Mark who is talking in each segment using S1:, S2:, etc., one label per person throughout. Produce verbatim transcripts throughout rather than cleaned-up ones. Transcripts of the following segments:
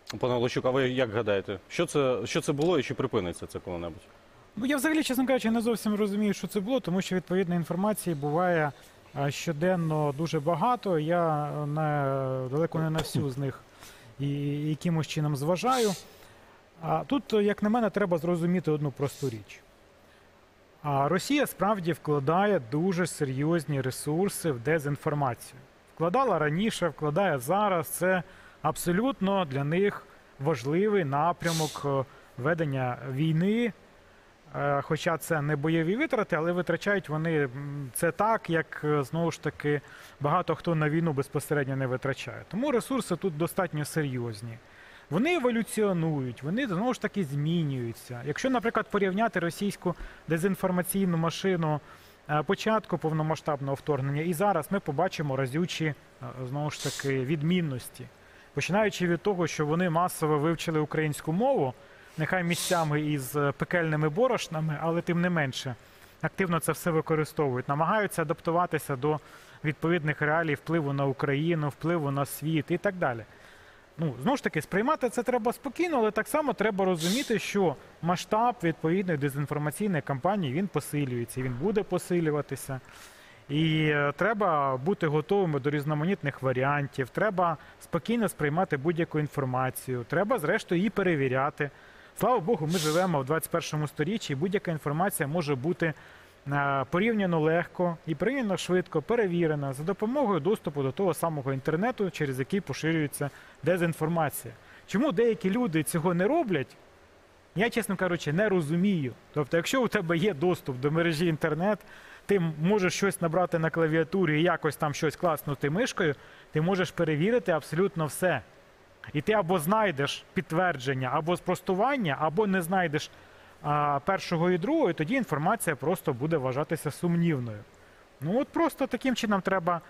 S1: Пане Лощук, а ви як гадаєте, що це, що це було і чи припиниться це коли-небудь?
S2: Ну, я взагалі, чесно кажучи, не зовсім розумію, що це було, тому що відповідної інформації буває а, щоденно дуже багато. Я не, далеко не на всю з них і якимось чином зважаю. А тут, як на мене, треба зрозуміти одну просту річ. А Росія справді вкладає дуже серйозні ресурси в дезінформацію. Вкладала раніше, вкладає зараз. Це абсолютно для них важливий напрямок ведення війни. Хоча це не бойові витрати, але витрачають вони це так, як, знову ж таки, багато хто на війну безпосередньо не витрачає. Тому ресурси тут достатньо серйозні. Вони еволюціонують, вони, знову ж таки, змінюються. Якщо, наприклад, порівняти російську дезінформаційну машину початку повномасштабного вторгнення і зараз, ми побачимо разючі, знову ж таки, відмінності. Починаючи від того, що вони масово вивчили українську мову, нехай місцями із пекельними борошнами, але тим не менше активно це все використовують, намагаються адаптуватися до відповідних реалій впливу на Україну, впливу на світ і так далі. Ну, знову ж таки, сприймати це треба спокійно, але так само треба розуміти, що масштаб відповідної дезінформаційної кампанії, він посилюється, він буде посилюватися. І треба бути готовими до різноманітних варіантів, треба спокійно сприймати будь-яку інформацію, треба, зрештою, її перевіряти. Слава Богу, ми живемо в двадцять першому сторіччі, і будь-яка інформація може бути порівняно легко і порівняно швидко перевірена за допомогою доступу до того самого інтернету, через який поширюється дезінформація. Чому деякі люди цього не роблять, я, чесно кажучи, не розумію. Тобто, якщо у тебе є доступ до мережі інтернет, ти можеш щось набрати на клавіатурі і якось там щось класнути мишкою, ти можеш перевірити абсолютно все. І ти або знайдеш підтвердження, або спростування, або не знайдеш а, першого і другого, і тоді інформація просто буде вважатися сумнівною. Ну от просто таким чином треба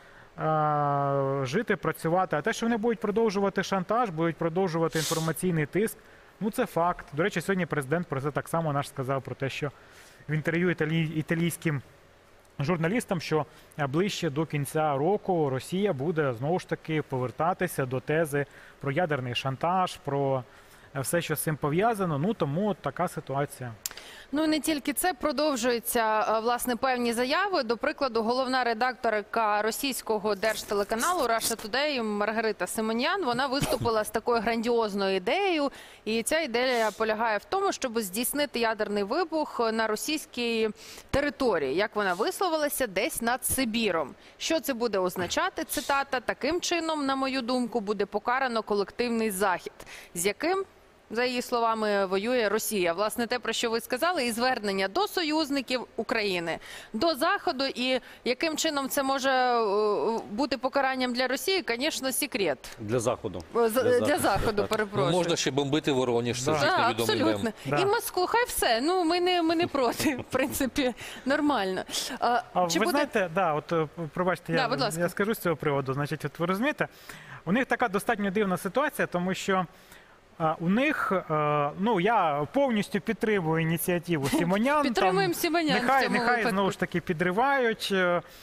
S2: а, жити, працювати. А те, що вони будуть продовжувати шантаж, будуть продовжувати інформаційний тиск, ну це факт. До речі, сьогодні президент про це так само наш сказав, про те, що в інтерв'ю італій, італійським журналістам, що ближче до кінця року Росія буде, знову ж таки, повертатися до тези про ядерний шантаж, про все, що з цим пов'язано. Ну, тому така ситуація.
S3: Ну, і не тільки це, продовжуються, власне, певні заяви. До прикладу, головна редакторка російського держтелеканалу Russia Today Маргарита Симоньян, вона виступила з такою грандіозною ідеєю. І ця ідея полягає в тому, щоб здійснити ядерний вибух на російській території. Як вона висловилася, десь над Сибіром. Що це буде означати, цитата, таким чином, на мою думку, буде покарано колективний захід, з яким, за її словами, воює Росія. Власне, те, про що ви сказали, і звернення до союзників України, до Заходу. І яким чином це може бути покаранням для Росії, звісно, секрет.
S1: Для Заходу.
S3: Для, для, для Заходу, перепрошую.
S4: Ну, можна ще бомбити Воронеж, це
S3: да,
S4: ж невідомий
S3: абсолютно.
S4: мем.
S2: Да.
S3: І Москву, хай все. Ну, ми не, ми не проти, в принципі, нормально. А,
S2: А
S3: чи
S2: ви
S3: буде...
S2: знаєте, да, от, пробачте,
S3: Да,
S2: я,
S3: будь ласка.
S2: я скажу з цього приводу. Значить, от ви розумієте, у них така достатньо дивна ситуація, тому що у них, ну, я повністю підтримую ініціативу Симоньян.
S3: Підтримуємо Симоньян в
S2: Нехай,
S3: цьому
S2: нехай
S3: випадку.
S2: знову ж таки підривають.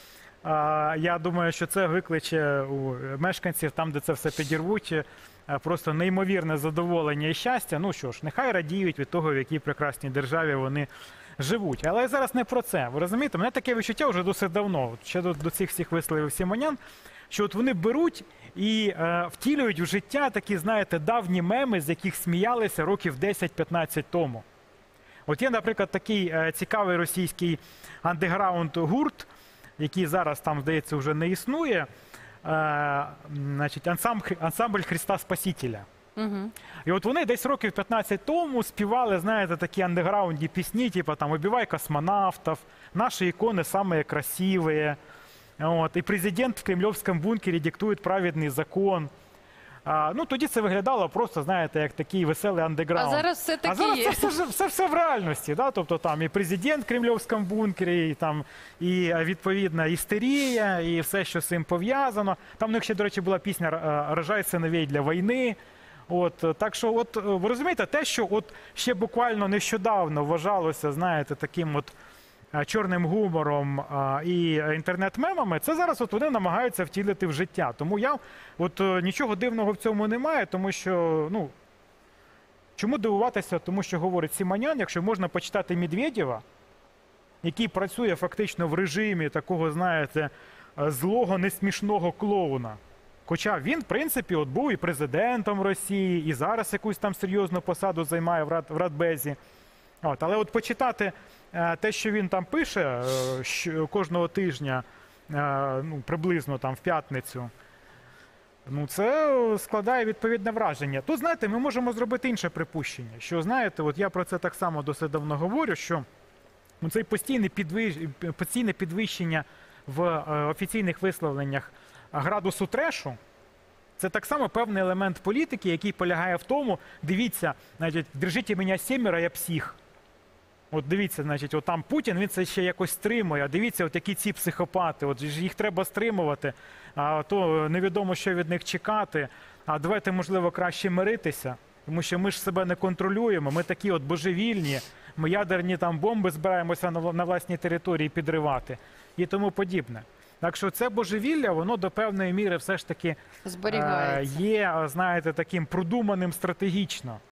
S2: Я думаю, що це викличе у мешканців, там, де це все підірвуть, просто неймовірне задоволення і щастя. Ну що ж, нехай радіють від того, в якій прекрасній державі вони живуть. Але зараз не про це. Ви розумієте, у мене таке відчуття вже досить давно, ще до, до цих всіх висловів Симоньян, що от вони беруть і е, втілюють в життя такі, знаєте, давні меми, з яких сміялися років десять-п'ятнадцять тому. От є, наприклад, такий е, цікавий російський андеграунд-гурт, який зараз там, здається, вже не існує, е, значить, ансамбль, ансамбль Христа Спасителя.
S3: Угу.
S2: І от вони десь років п'ятнадцять тому співали, знаєте, такі андеграунді пісні, типу там «Убивай космонавтов», «Наши иконы самые красивые», от, і президент в кремлівському бункері диктує праведний закон. А, ну, тоді це виглядало просто, знаєте, як такий веселий андеграунд.
S3: А зараз все таки
S2: А зараз
S3: є.
S2: це все, все, все в реальності. Да? Тобто там і президент в кремлівському бункері, і, там, і відповідна істерія, і все, що з цим пов'язано. Там у них ще, до речі, була пісня «Рожай синовей для війни». От, так що, от, ви розумієте, те, що от ще буквально нещодавно вважалося, знаєте, таким от чорним гумором а, і інтернет-мемами, це зараз от вони намагаються втілити в життя. Тому я, от нічого дивного в цьому немає, тому що, ну, Чому дивуватися? Тому що говорить Симонян, якщо можна почитати Медведєва, який працює фактично в режимі такого, знаєте, злого, несмішного клоуна. Хоча він, в принципі, от був і президентом Росії, і зараз якусь там серйозну посаду займає в, Рад, в Радбезі. От, але от почитати е, те, що він там пише е, що, кожного тижня, е, ну, приблизно там в п'ятницю, ну, це складає відповідне враження. Тут, знаєте, ми можемо зробити інше припущення, що, знаєте, от я про це так само досить давно говорю, що ну, цей постійне, підвищ... постійне підвищення в е, офіційних висловленнях градусу трешу, це так само певний елемент політики, який полягає в тому, дивіться, значить, держіть мене сімеро, я псих. От дивіться, значить, от там Путін, він це ще якось стримує, а дивіться, от які ці психопати, от ж їх треба стримувати, а то невідомо, що від них чекати, а давайте, можливо, краще миритися, тому що ми ж себе не контролюємо, ми такі от божевільні, ми ядерні там бомби збираємося на, на власній території підривати і тому подібне. Так що це божевілля, воно до певної міри все ж таки е,
S3: Зберігається.
S2: є, знаєте, таким продуманим стратегічно.